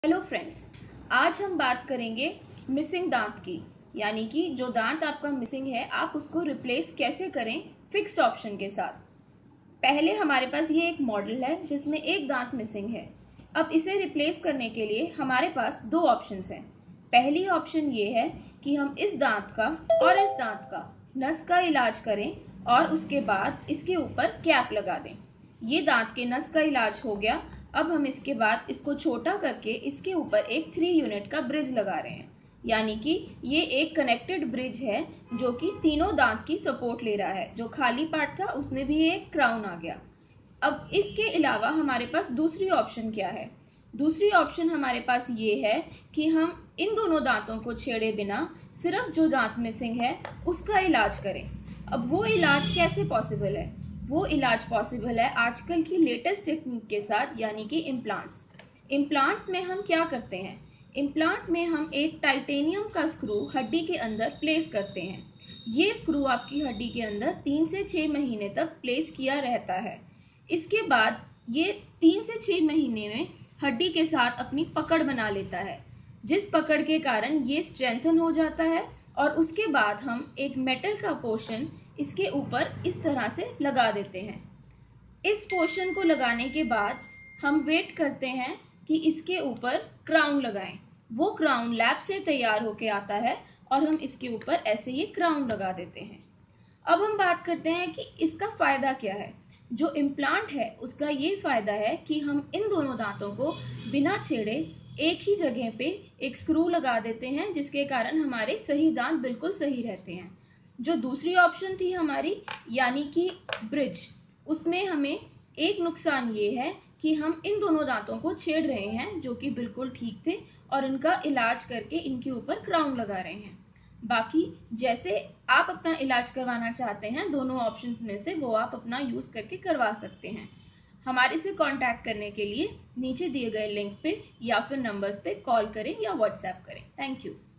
Hello friends, आज हम बात करेंगे मिसिंग दांत की। यानी कि जो दांत आपका मिसिंग है आप उसको रिप्लेस कैसे करें फिक्स्ड ऑप्शन के साथ। पहले हमारे पास ये एक मॉडल है जिसमें एक दांत मिसिंग है। अब इसे रिप्लेस करने के लिए हमारे पास दो ऑप्शंस हैं। पहली ऑप्शन ये है कि हम इस दांत का और इस दांत का नस का इलाज करें और उसके बाद इसके ऊपर कैप लगा दें। ये दांत के नस का इलाज हो गया। अब हम इसके बाद इसको छोटा करके इसके ऊपर एक 3 यूनिट का ब्रिज लगा रहे हैं। यानी कि ये एक कनेक्टेड ब्रिज है जो कि तीनों दांत की सपोर्ट ले रहा है। जो खाली पार्ट था उसमें भी एक क्राउन आ गया। अब इसके अलावा हमारे पास दूसरी ऑप्शन क्या है? दूसरी ऑप्शन हमारे पास ये है कि हम इन दोनों दांतों को छेड़े बिना सिर्फ जो दांत मिसिंग है उसका इलाज करें। अब वो इलाज कैसे पॉसिबल है? वो इलाज पॉसिबल है आजकल की लेटेस्ट टेक्निक के साथ, यानी कि इम्प्लांट्स। इम्प्लांट्स में हम क्या करते हैं? इम्प्लांट में हम एक टाइटेनियम का स्क्रू हड्डी के अंदर प्लेस करते हैं। ये स्क्रू आपकी हड्डी के अंदर 3 से 6 महीने तक प्लेस किया रहता है। इसके बाद ये 3 से 6 महीने में हड्डी के साथ अपनी पकड़ बना लेता है, जिस पकड़ के कारण ये स्ट्रेंथन हो जाता है। और उसके बाद हम एक मेटल का पोर्शन इसके ऊपर इस तरह से लगा देते हैं। इस पोर्शन को लगाने के बाद हम वेट करते हैं कि इसके ऊपर क्राउन लगाएं। वो क्राउन लैब से तैयार होके आता है और हम इसके ऊपर ऐसे ये क्राउन लगा देते हैं। अब हम बात करते हैं कि इसका फायदा क्या है। जो इम्प्लांट है उसका ये फायदा है कि हम इन दोनों दांतों को बिना छेड़े एक ही जगह पे एक स्क्रू लगा देते हैं, जिसके कारण हमारे सही दांत बिल्कुल सही रहते हैं। जो दूसरी ऑप्शन थी हमारी, यानी कि ब्रिज, उसमें हमें एक नुकसान ये है कि हम इन दोनों दांतों को छेड़ रहे हैं जो कि बिल्कुल ठीक थे और इनका इलाज करके इनके ऊपर क्राउन लगा रहे हैं। बाकी जैसे आप अपना इलाज करवाना चाहते हैं, दोनों ऑप्शंस में से वो आप अपना यूज करके करवा सकते हैं। हमारे से कांटेक्ट करने के लिए नीचे दिए गए लिंक पे या फिर नंबर्स पे कॉल करें या व्हाट्सएप करें। Thank you.